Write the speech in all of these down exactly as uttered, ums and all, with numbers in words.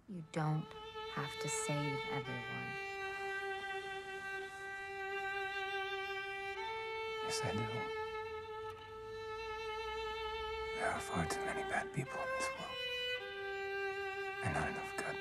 You don't have to save everyone. Yes, I do. There are far too many bad people in this world, and not enough good.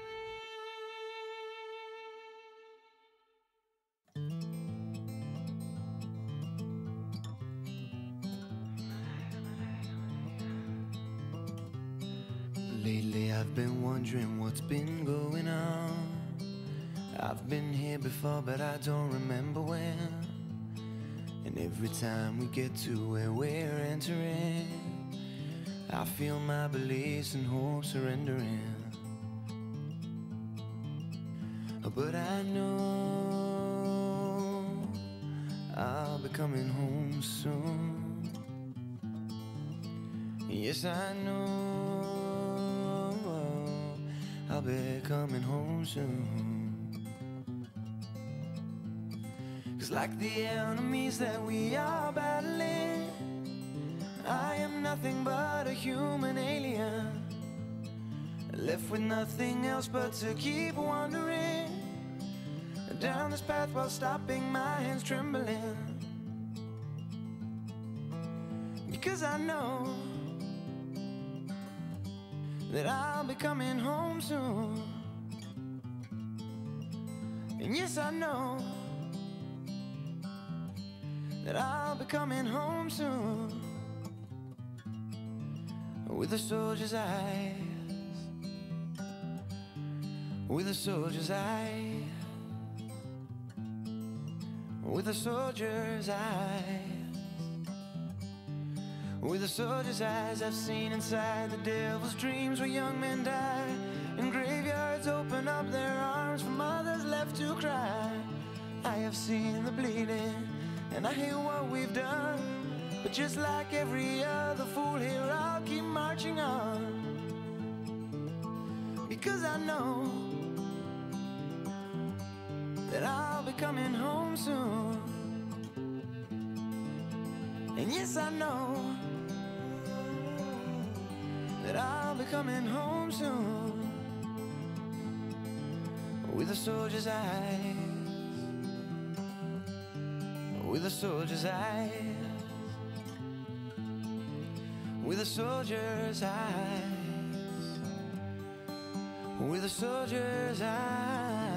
Lately I've been wondering what's been going on. I've been here before but I don't remember when. And every time we get to where we're entering, I feel my beliefs and hopes surrendering. But I know I'll be coming home soon. Yes, I know I'll be coming home soon. 'Cause like the enemies that we are battling, I am nothing but a human alien, left with nothing else but to keep wandering down this path while stopping my hands trembling. Because I know that I'll be coming home soon. And yes, I know that I'll be coming home soon, with a soldier's eyes, with a soldier's eyes, with a soldier's eyes. With a soldier's eyes, I've seen inside the devil's dreams where young men die, and graveyards open up their arms for mothers left to cry. I have seen the bleeding, and I hate what we've done, but just like every other fool here, I'll keep marching on. Because I know that I'll be coming home soon. And yes, I know that I'll be coming home soon, with a soldier's eyes, with a soldier's eyes, with a soldier's eyes, with a soldier's eyes.